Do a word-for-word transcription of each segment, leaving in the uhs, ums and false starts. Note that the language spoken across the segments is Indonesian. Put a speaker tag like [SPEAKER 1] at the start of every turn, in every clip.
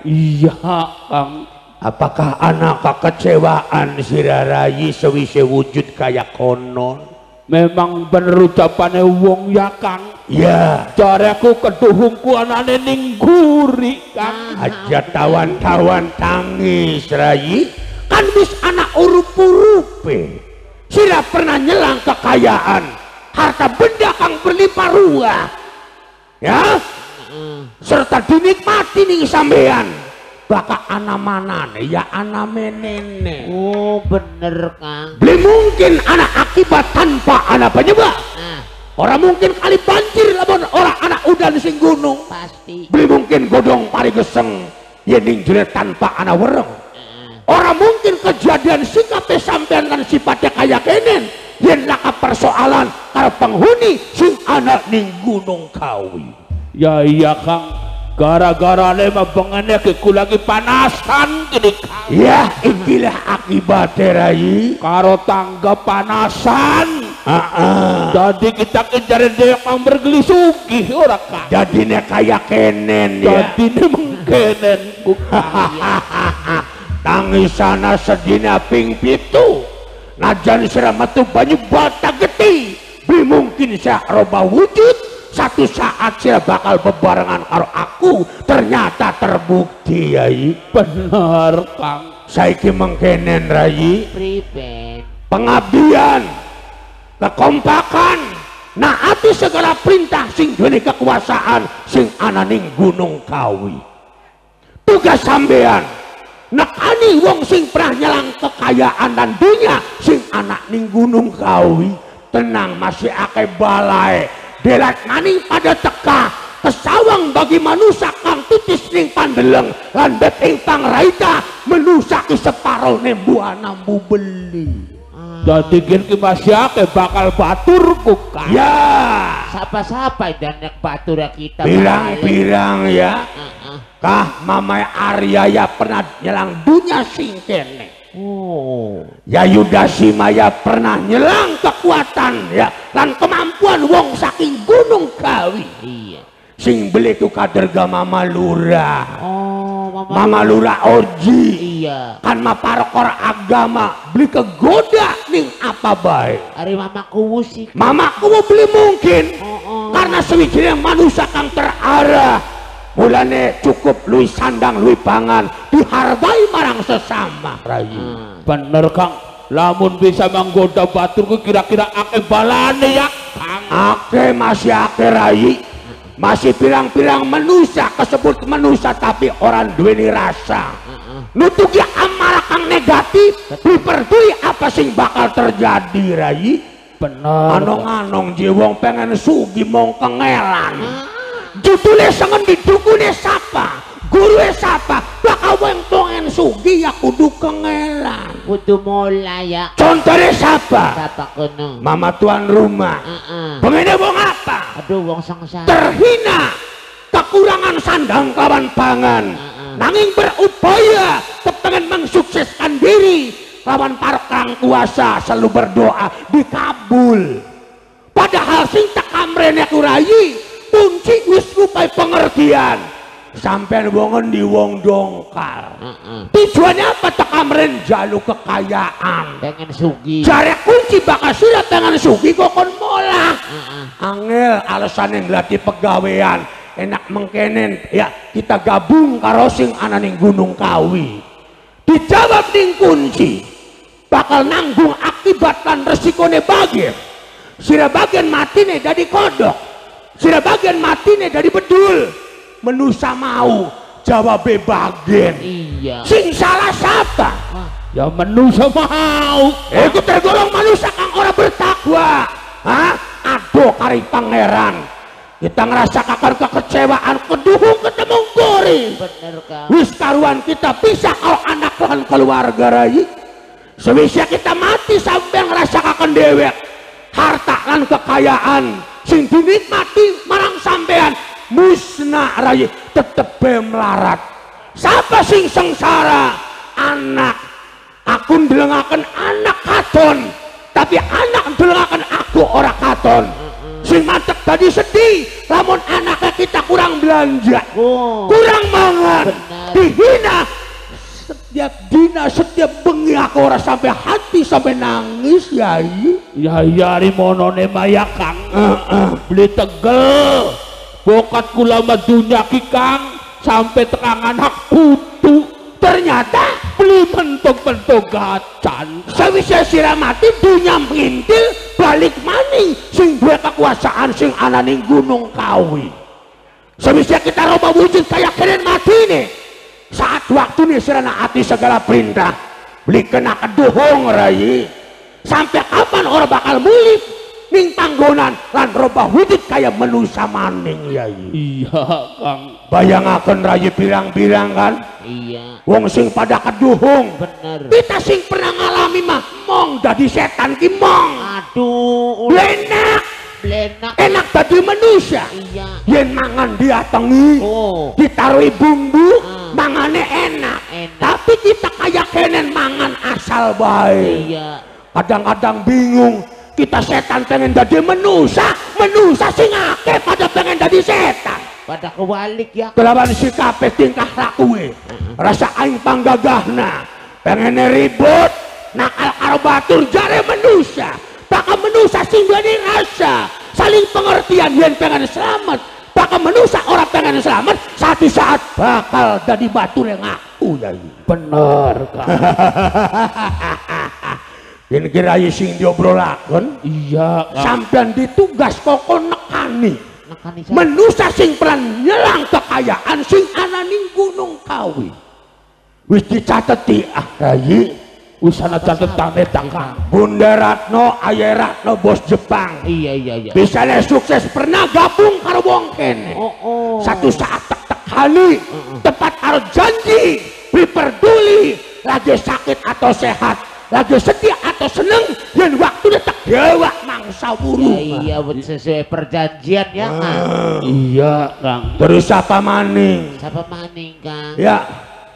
[SPEAKER 1] Iya Kang.
[SPEAKER 2] Apakah anak kekecewaan sira Rai sewise wujud kaya konon?
[SPEAKER 1] Memang bener ucapane wong ya Kang.
[SPEAKER 2] Ya,
[SPEAKER 1] Jareku keduhungku anane ning guri Kang.
[SPEAKER 2] aja tawan-tawan tangis Rai. Kan wis anak urup-urupe. Sira pernah nyelang kekayaan, harta benda kang berlimpah ruah. Ya, serta dinikmati ning sampean. Baka ana manane ya ana menene.
[SPEAKER 3] Oh bener Kang.
[SPEAKER 2] Beli mungkin anak akibat tanpa anak penyebab.
[SPEAKER 3] Nah,
[SPEAKER 2] Orang mungkin kali banjir lamun orang anak udan sing gunung.
[SPEAKER 3] pasti.
[SPEAKER 2] Beli mungkin godong parigeseng yening jelet tanpa anak wereng.
[SPEAKER 3] Nah,
[SPEAKER 2] Orang mungkin kejadian sikapnya sampean dan sifatnya kaya kenen yen laka persoalan karo penghuni sing anak ning gunung kawi.
[SPEAKER 1] Ya iya Kang. Gara-gara lema bengane keku lagi panasan gini Kang.
[SPEAKER 2] Ya ikilah akibatnya Rai.
[SPEAKER 1] Karo tangga panasan.
[SPEAKER 2] Heeh.
[SPEAKER 1] Jadi kita kejar dia yang bergelisugi ora Kang.
[SPEAKER 2] Jadinya kaya kenen ya.
[SPEAKER 1] Jadi ini mengkenen
[SPEAKER 2] Tangisana sedina ping pitu. Najan sira metu banyu bata geti. Beli mungkin saya roba wujud. Satu saat sira bakal bebarengan karo aku. Ternyata terbukti Yai.
[SPEAKER 1] bener Kang.
[SPEAKER 2] Saiki mengkenen Rai.
[SPEAKER 3] pripet.
[SPEAKER 2] Pengabdian, kekompakan, naati segala perintah sing duweni kekuasaan sing ana ning gunung kawi. Tugas sampean nekani wong sing pernah nyelang kekayaan dan dunia sing anak ning gunung kawi. Tenang, masih akeh balai delat maning pada teka kesawang bagi manusia kang titis ning pandeleng lan bet ing pangraita menusaki separo nembu anambu beli.
[SPEAKER 1] Jadi gini masih akeh bakal baturku Kang.
[SPEAKER 2] Ya,
[SPEAKER 3] Siapa-siapa dan nek batur kita
[SPEAKER 2] pirang-pirang ya.
[SPEAKER 3] Heeh.
[SPEAKER 2] Kah Mamai Arya ya pernah nyelang dunia sing kene.
[SPEAKER 3] Oh.
[SPEAKER 2] Ya Yudasima ya pernah nyelang kekuatan ya dan kemampuan wong saking gunung kawi.
[SPEAKER 3] Iya.
[SPEAKER 2] Sing beli ku kaderga Mama Lurah.
[SPEAKER 3] Oh, Mama.
[SPEAKER 2] Mama Lurah Oji.
[SPEAKER 3] Iya.
[SPEAKER 2] Kan ma parokor agama beli kegoda ning apa baik.
[SPEAKER 3] Ari mamaku musik.
[SPEAKER 2] Mamaku mau beli mungkin
[SPEAKER 3] Oh, oh.
[SPEAKER 2] karena sewijine manusia kang terarah. Mulane cukup lui sandang lui pangan dihargai marang sesama Rai.
[SPEAKER 3] Hmm.
[SPEAKER 1] Bener Kang. Lamun bisa menggoda baturku kira-kira akeh balane ya Kang.
[SPEAKER 2] Ake masih ake Rai. Masih pirang-pirang manusia kesebut manusia tapi orang duweni rasa. Nutugi amarah kang negatif diperdui apa sing bakal terjadi Rai.
[SPEAKER 1] Bener.
[SPEAKER 2] Anong-anong jiwong pengen sugi mong kengelan. Judulnya sengen didukune sapa, gurunya sapa, bakal wong pengen sugi ya kudu kengelan.
[SPEAKER 3] Kudu mulai ya.
[SPEAKER 2] Contohnya sapa?
[SPEAKER 3] Siapa kono?
[SPEAKER 2] Mama tuan rumah.
[SPEAKER 3] Heeh.
[SPEAKER 2] Pengennya wong apa?
[SPEAKER 3] Aduh wong sengsara.
[SPEAKER 2] Terhina, kekurangan sandang kawan pangan.
[SPEAKER 3] Heeh.
[SPEAKER 2] Nanging berupaya kepengen mensukseskan diri lawan para kang kuasa selalu berdoa dikabul. Padahal sing tak kamrene kurai kunci wis rupai pengertian sampean wongen di wong dongkal.
[SPEAKER 3] Heeh.
[SPEAKER 2] Tujuannya apa tak kamren jalu kekayaan.
[SPEAKER 3] Pengen sugi.
[SPEAKER 2] Jare kunci bakal sila pengen sugi kok kon molah.
[SPEAKER 3] Heeh.
[SPEAKER 2] Angel alasan yang ngelatih pegawaian enak mengkenen ya kita gabung karo sing ana ning gunung kawi. Dijawab ning kunci bakal nanggung akibat lan resikone bagian. Sira bagian matine dari kodok, sira bagian matine dari bedul. Menusa mau jawab bagian.
[SPEAKER 3] Iya.
[SPEAKER 2] Sing salah siapa?
[SPEAKER 1] Ya manusia mau.
[SPEAKER 2] Iku tergolong manusia kang ora bertakwa. Hah? Aduh kari pangeran. Kita ngerasa kakar kekecewaan keduhung ketemu gori.
[SPEAKER 3] Bener Kang.
[SPEAKER 2] Wis karuan kita pisah kalau anak lan keluarga Rai. Sewisnya kita mati sampai ngerasa kakak dewek. Harta lan kekayaan sing dinikmati marang sampean musnah Rai tetep melarat. Siapa sing sengsara? Anak. Aku ndelengaken anak katon, tapi anak ndelengaken aku ora katon. sing matek tadi sedih lamun anaknya kita kurang belanja,
[SPEAKER 3] Oh.
[SPEAKER 2] kurang mangan,
[SPEAKER 3] Benar.
[SPEAKER 2] dihina setiap dina setiap bengi aku ora sampai hati sampai nangis Yai.
[SPEAKER 1] Ya ya rimonone maya Kang.
[SPEAKER 2] Heeh.
[SPEAKER 1] Beli tegel. Bokat kula madunya ki Kang sampai tekangan hak putu.
[SPEAKER 2] Ternyata
[SPEAKER 1] Beli mentok-mentok gacan.
[SPEAKER 2] sawise sira mati dunya ngintil balik maning sing duwe kekuasaan sing ana ning Gunung Kawi. Sawise kita roba wujud kaya keren mati nih. Saat waktu nih sira naati segala perintah beli kena keduhung Rai. Sampai kapan orang bakal mulih ning panggonan lan roba wujud kaya manusia maning Yai.
[SPEAKER 1] Iya Kang.
[SPEAKER 2] Bayangaken Rai pirang-pirang kan
[SPEAKER 3] Iya.
[SPEAKER 2] wong sing pada keduhung.
[SPEAKER 3] Bener.
[SPEAKER 2] Kita sing pernah ngalami mah mong dadi setan ki mong.
[SPEAKER 3] Aduh.
[SPEAKER 2] Enak,
[SPEAKER 3] Blenak.
[SPEAKER 2] enak dadi manusia.
[SPEAKER 3] Iya.
[SPEAKER 2] Yen mangan diatengi,
[SPEAKER 3] Oh.
[SPEAKER 2] ditaruhi bumbu,
[SPEAKER 3] Hmm.
[SPEAKER 2] mangane enak.
[SPEAKER 3] Enak.
[SPEAKER 2] Tapi kita kayak kenen mangan asal baik.
[SPEAKER 3] Iya.
[SPEAKER 2] Kadang-kadang bingung, kita setan pengen jadi manusia, manusia sing akeh pada pengen jadi setan.
[SPEAKER 3] Pada kebalik ya.
[SPEAKER 2] Kelawan sikape tingkah lakuwe, rasa aing panggagahna, pengen ribut, nakal karo batur jare manusia. Bakal manusia sing duweni rasa, saling pengertian yen pengen selamat. Bakal manusia orang pengen selamat, satu saat bakal jadi batur yang ngaku Yai.
[SPEAKER 1] Bener Kang.
[SPEAKER 2] Yen kira sing diobrolaken,
[SPEAKER 1] Iya Kang.
[SPEAKER 2] sampean ditugas koko nekani.
[SPEAKER 3] Nekani saya.
[SPEAKER 2] Manusia sing peran nyelang kekayaan sing ana ning Gunung Kawi. Wis dicateti ah Rai.
[SPEAKER 1] Wis ana catetane ta Kang.
[SPEAKER 2] Bunda Ratno, Ayah Ratno bos Jepang.
[SPEAKER 3] Iya iya iya.
[SPEAKER 2] Bisanya sukses pernah gabung karo wong kene.
[SPEAKER 3] Oh oh.
[SPEAKER 2] Satu saat tek-tek kali tepat karo janji diperduli lagi sakit atau sehat, lagi sedih atau seneng, yang waktu detek dewa mangsa
[SPEAKER 3] Ya,
[SPEAKER 2] buru.
[SPEAKER 3] iya betul sesuai perjanjian ya Kang.
[SPEAKER 1] Iya Kang.
[SPEAKER 2] Terus apa maning?
[SPEAKER 3] Siapa maning Kang?
[SPEAKER 2] Ya,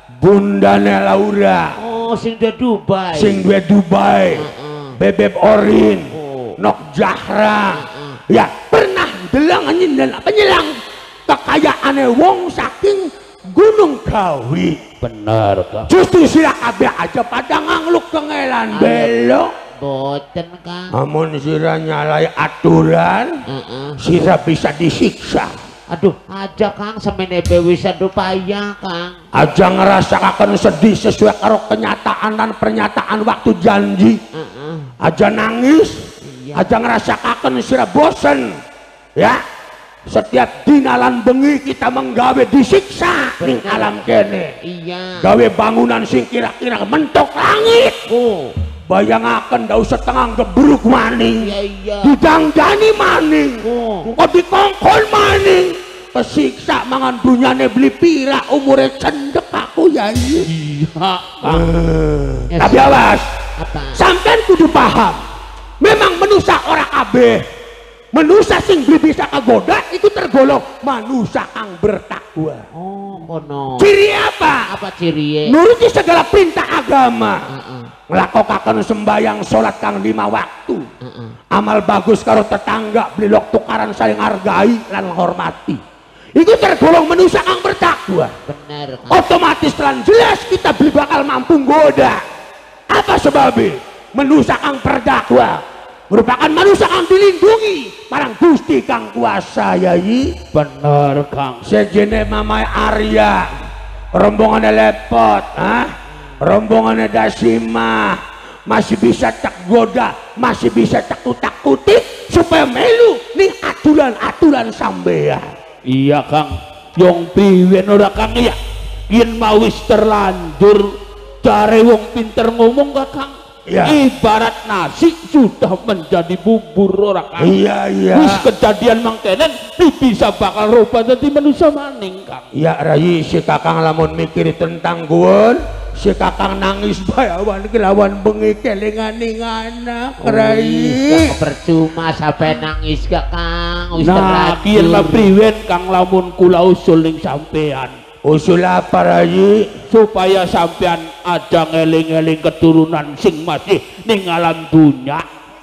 [SPEAKER 2] bundane Laura,
[SPEAKER 3] Oh sing di Dubai.
[SPEAKER 2] sing duwe Dubai,
[SPEAKER 3] Heeh.
[SPEAKER 2] Bebeb Orin,
[SPEAKER 3] Oh.
[SPEAKER 2] Nok Jahra.
[SPEAKER 3] Heeh.
[SPEAKER 2] Ya pernah delang dan penyelang kekayaane wong saking Gunung Kawi.
[SPEAKER 1] Bener Kang.
[SPEAKER 2] Justru sila kabeh aja pada ngangluk kengelan belok.
[SPEAKER 3] Boten Kang.
[SPEAKER 2] Amun sira nyalai aturan,
[SPEAKER 3] Heeh.
[SPEAKER 2] sira bisa disiksa.
[SPEAKER 3] Aduh, aja Kang semene bisa upaya Kang.
[SPEAKER 2] Aja ngerasakaken sedih sesuai karo kenyataan dan pernyataan waktu janji.
[SPEAKER 3] Heeh.
[SPEAKER 2] Aja nangis,
[SPEAKER 3] Iya.
[SPEAKER 2] aja ngerasakaken sira bosen. Ya, setiap dinalan bengi kita menggawe disiksa ning
[SPEAKER 3] Bener.
[SPEAKER 2] alam kene.
[SPEAKER 3] Iya.
[SPEAKER 2] Gawe bangunan sing kira-kira mentok langit.
[SPEAKER 3] Oh.
[SPEAKER 2] Bayangaken daus setengah gebruk maning.
[SPEAKER 3] Iya iya.
[SPEAKER 2] Didanggani maning.
[SPEAKER 3] Oh.
[SPEAKER 2] Engko dikongkon maning. Kesiksa mangan dunyane beli pira umure cendek aku ya.
[SPEAKER 1] Iya Kang.
[SPEAKER 3] Ya,
[SPEAKER 2] Tapi awas,
[SPEAKER 3] Apa?
[SPEAKER 2] sampean kudu paham. Memang manusia ora kabeh. Manusia sing bisa kagoda itu tergolong manusia kang bertakwa.
[SPEAKER 3] Oh, kono.
[SPEAKER 2] Ciri apa?
[SPEAKER 3] Apa ciri?
[SPEAKER 2] Nuruti segala perintah agama.
[SPEAKER 3] Heeh.
[SPEAKER 2] Ngelakokaken sembayang sholat kang lima waktu.
[SPEAKER 3] Heeh.
[SPEAKER 2] Amal bagus karo tetangga, beli lok tukaran saling hargai lan hormati. Itu tergolong manusia kang bertakwa.
[SPEAKER 3] Bener Kang.
[SPEAKER 2] Otomatis lan jelas kita beli bakal mampu goda. Apa sebabnya? Manusia kang bertakwa merupakan manusia kang dilindungi marang Gusti kang kuasa Yai.
[SPEAKER 1] Bener Kang.
[SPEAKER 2] Sejene mamai Arya, rombongannya lepot, ah, rombongannya Dasima, masih bisa tak goda, masih bisa tak kutak-kutik supaya melu nih aturan-aturan sampean.
[SPEAKER 1] Iya Kang. Yang piwen ora Kang ya. Yen mau wis terlanjur cari wong pinter ngomong gak Kang.
[SPEAKER 2] Iya.
[SPEAKER 1] Ibarat nasi sudah menjadi bubur ora Kang.
[SPEAKER 2] Iya iya.
[SPEAKER 1] Wis kejadian mangkenen bisa bakal rubah dadi manusia maning Kang.
[SPEAKER 2] Ya Rai, si kakang lamun mikir tentang guun, si kakang nangis bayawan kelawan bengi kelingan ning anak Rai.
[SPEAKER 3] Gak percuma sampai nangis gak Kang. Wis
[SPEAKER 1] Nah,
[SPEAKER 3] terlanjur.
[SPEAKER 1] kian mah priwen Kang lamun kula usul ning sampean.
[SPEAKER 2] Usul apa Rai?
[SPEAKER 1] Supaya sampean aja ngeling-eling keturunan sing masih ning alam dunya.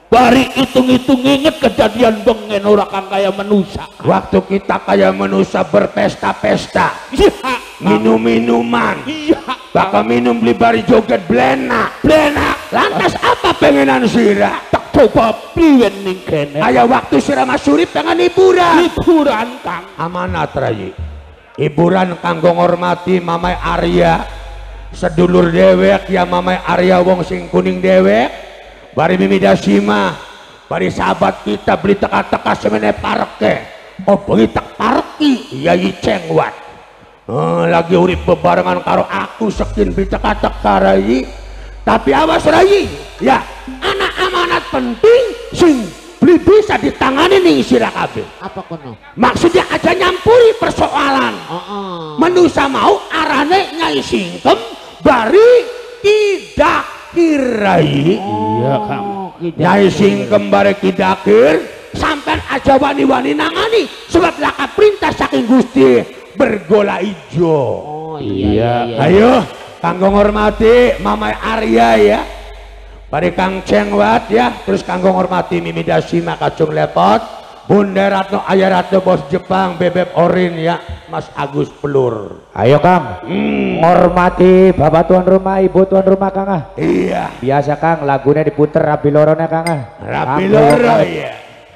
[SPEAKER 1] bari hitung-hitung inget kejadian bengen ora kang kaya manusia.
[SPEAKER 2] Waktu kita kaya manusia berpesta-pesta,
[SPEAKER 1] Iya,
[SPEAKER 2] minum-minuman,
[SPEAKER 1] iya,
[SPEAKER 2] bakal minum beli bari joget blenak.
[SPEAKER 1] blenak.
[SPEAKER 2] Lantas apa pengenan sira?
[SPEAKER 1] Tak coba priwen ning kene.
[SPEAKER 2] Aya waktu sira masuri pengen hiburan.
[SPEAKER 1] Hiburan kang.
[SPEAKER 2] Amanat Rayi. Hiburan kanggo ngormati Mamai Arya, sedulur dewek ya Mamai Arya wong sing kuning dewek. Bari Mimidasima, bari sahabat kita beli teka-teka semene parke. Oh beli tak parki, Yai Cengwat. Oh, lagi urip bebarengan karo aku sekin beli teka-teka Rayi. Tapi awas Rayi, ya anak amanat penting sing beli bisa ditangani nih sira kabeh.
[SPEAKER 3] Apa kono?
[SPEAKER 2] Maksudnya aja nyampuri persoalan.
[SPEAKER 3] Heeh.
[SPEAKER 2] Manusia mau arane Nyai Singkem bari tidak kirai.
[SPEAKER 1] Iya kang.
[SPEAKER 2] Nyai Singkem bari kidakir sampean aja wani-wani nangani sebab laka perintah saking Gusti bergola ijo.
[SPEAKER 3] Oh iya iya.
[SPEAKER 2] Ayo kanggo ngormati Mamai Arya ya. Bari Kang Cengwat ya, terus kanggo ngormati Mimidasima Kacung Lepot, Bunda Ratno Ayah Ratno Bos Jepang, Bebek Orin ya, Mas Agus Pelur.
[SPEAKER 4] Ayo Kang,
[SPEAKER 2] Hmm.
[SPEAKER 4] hormati bapak tuan rumah, ibu tuan rumah Kang ah.
[SPEAKER 2] Iya.
[SPEAKER 4] Biasa Kang, lagunya diputer Rabi Lorone Kang ah.
[SPEAKER 2] Rapi
[SPEAKER 4] Kang,
[SPEAKER 2] Loro
[SPEAKER 4] Kang.
[SPEAKER 2] ya.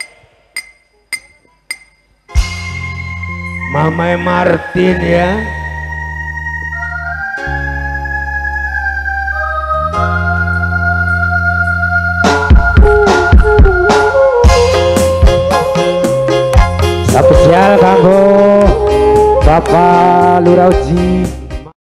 [SPEAKER 2] Mamai Martin ya.
[SPEAKER 4] Spesial kanggo Bapak Lurauji